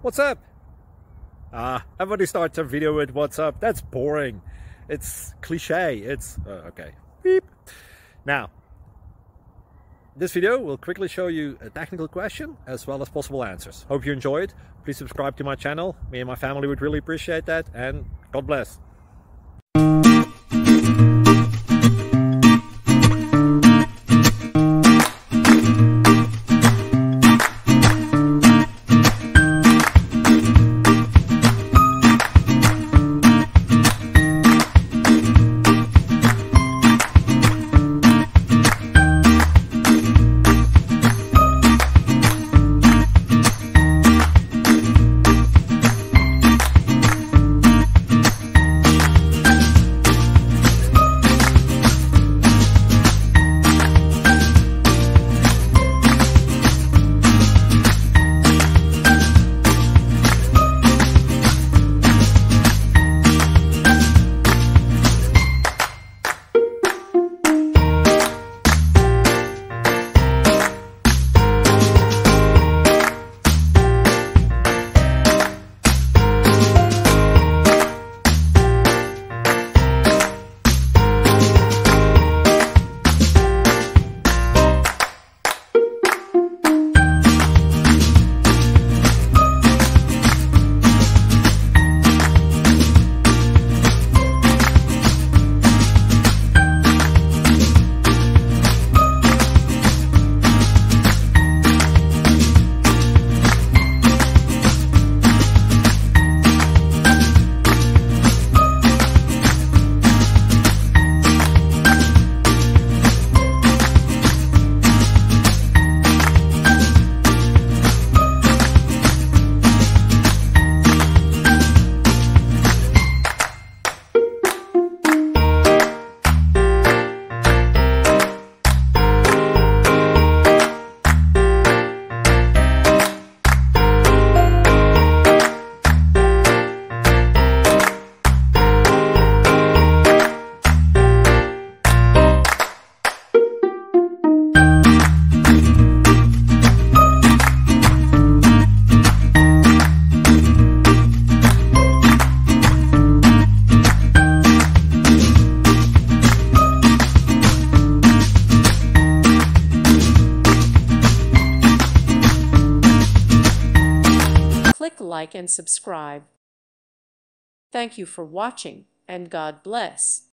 What's up? Everybody starts a video with what's up. That's boring. It's cliche. It's okay. Beep. Now, this video will quickly show you a technical question as well as possible answers. Hope you enjoy it. Please subscribe to my channel. Me and my family would really appreciate that, and God bless. Click like and subscribe. Thank you for watching, and God bless.